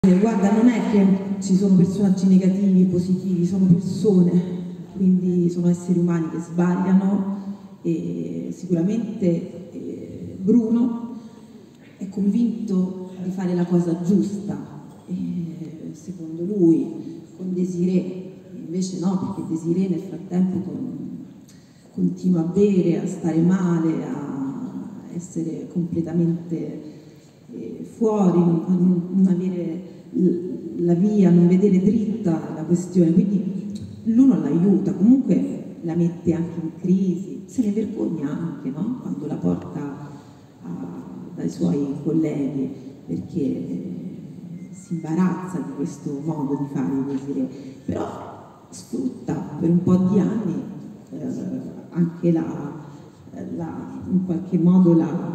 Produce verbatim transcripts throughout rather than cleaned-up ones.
Guarda, non è che ci sono personaggi negativi, positivi, sono persone, quindi sono esseri umani che sbagliano e sicuramente eh, Bruno è convinto di fare la cosa giusta, e, secondo lui, con Desirée, invece no, perché Desirée nel frattempo con, continua a bere, a stare male, a essere completamente eh, fuori, a non, non avere la via, non vedere dritta la questione, quindi lui non l'aiuta, comunque la mette anche in crisi, se ne vergogna anche, no? Quando la porta a, dai suoi colleghi, perché si imbarazza di questo modo di fare di Desirée, però sfrutta per un po' di anni eh, anche la, la, in qualche modo la,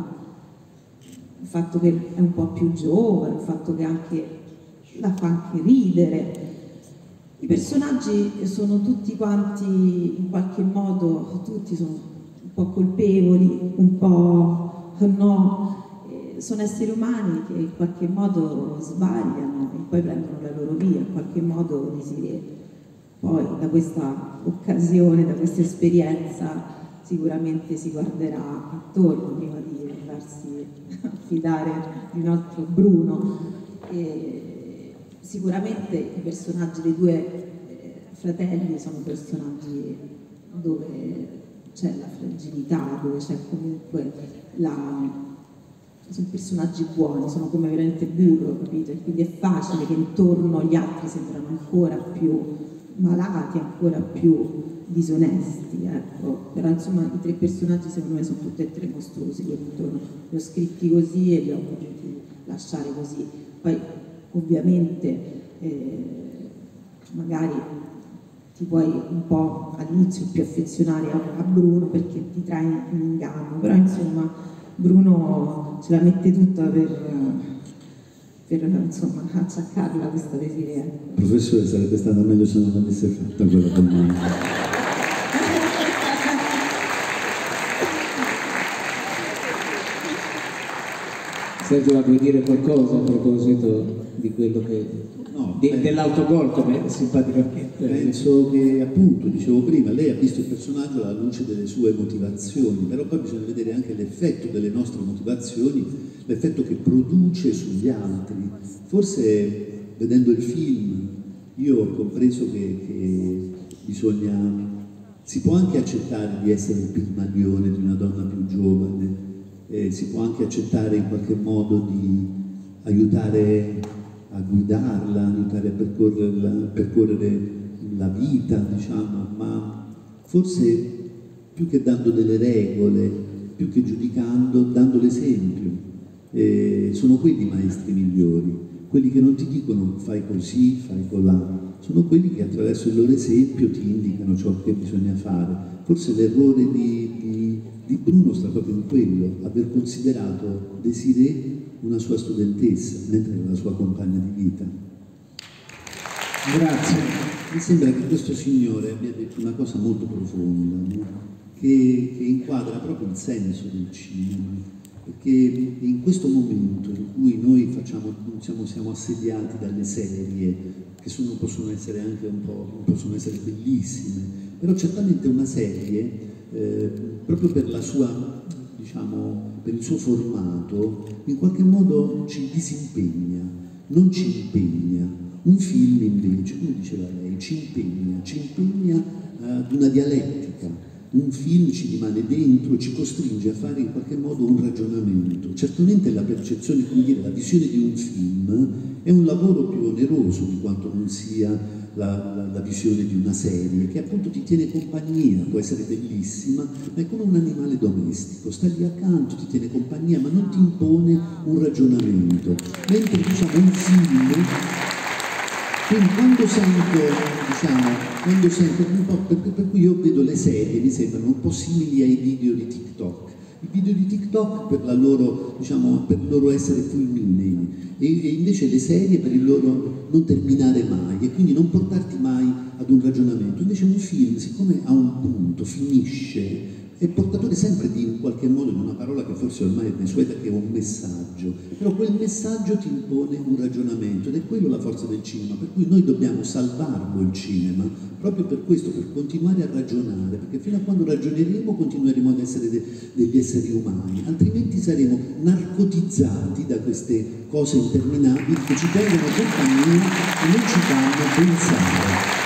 il fatto che è un po' più giovane, il fatto che anche la fa anche ridere. I personaggi sono tutti quanti in qualche modo, tutti sono un po' colpevoli, un po' no, eh, sono esseri umani che in qualche modo sbagliano e poi prendono la loro via, in qualche modo Desirée poi da questa occasione, da questa esperienza sicuramente si guarderà attorno prima di andarsi a fidare di un altro Bruno. E sicuramente i personaggi dei due eh, fratelli sono personaggi dove c'è la fragilità, dove c'è comunque la... sono personaggi buoni, sono come veramente burro, capito? E quindi è facile che intorno gli altri sembrano ancora più malati, ancora più disonesti, ecco. Però insomma i tre personaggi secondo me sono tutti e tre mostruosi, quelli intorno li ho scritti così e li ho voluti lasciare così. Poi ovviamente eh, magari ti puoi un po' all'inizio più affezionare a, a Bruno perché ti trae in inganno, però insomma Bruno ce la mette tutta per, per insomma acciaccarla questa Desirée. Professore, sarebbe stato meglio se non avesse fatto quella domanda. Sergio, vuoi dire qualcosa a proposito di quello che no, dell'autogol, come simpaticamente penso che appunto, dicevo prima, lei ha visto il personaggio alla luce delle sue motivazioni, però poi bisogna vedere anche l'effetto delle nostre motivazioni, l'effetto che produce sugli altri. Forse vedendo il film io ho compreso che, che bisogna, si può anche accettare di essere il pigmalione di una donna più giovane. Eh, si può anche accettare in qualche modo di aiutare a guidarla, aiutare a percorrere la, percorrere la vita, diciamo, ma forse più che dando delle regole, più che giudicando, dando l'esempio. Eh, sono quelli i maestri migliori, quelli che non ti dicono fai così, fai colà, sono quelli che attraverso il loro esempio ti indicano ciò che bisogna fare. Forse l'errore di, di Di Bruno sta proprio in quello, aver considerato Desirée una sua studentessa, mentre era la sua compagna di vita. Grazie. Mi sembra che questo signore abbia detto una cosa molto profonda, no? che, che inquadra proprio il senso del cinema, perché in questo momento in cui noi facciamo, siamo, siamo assediati dalle serie, che sono, possono essere anche un po', possono essere bellissime, però certamente una serie Eh, proprio per la sua, diciamo, per il suo formato, in qualche modo ci disimpegna, non ci impegna. Un film invece, come diceva lei, ci impegna, ci impegna eh, ad una dialettica. Un film ci rimane dentro, ci costringe a fare in qualche modo un ragionamento. Certamente la percezione, come dire, la visione di un film è un lavoro più oneroso di quanto non sia La, la, la visione di una serie che appunto ti tiene compagnia, può essere bellissima, ma è come un animale domestico, sta lì accanto, ti tiene compagnia, ma non ti impone un ragionamento. Mentre diciamo un film, quindi quando sento, diciamo, quando sento un po', per, per cui io vedo le serie, mi sembrano un po' simili ai video di TikTok. I video di TikTok per, la loro, diciamo, per il loro essere fulminei e, e invece le serie per il loro non terminare mai e quindi non portarti mai ad un ragionamento. Invece un film, siccome ha un punto, finisce, è portatore sempre di, in qualche modo, di una parola che forse ormai è desueta, che è un messaggio, però quel messaggio ti impone un ragionamento, ed è quello la forza del cinema, per cui noi dobbiamo salvarlo il cinema, proprio per questo, per continuare a ragionare, perché fino a quando ragioneremo continueremo ad essere de degli esseri umani, altrimenti saremo narcotizzati da queste cose interminabili che ci tengono compagnia e non ci fanno pensare.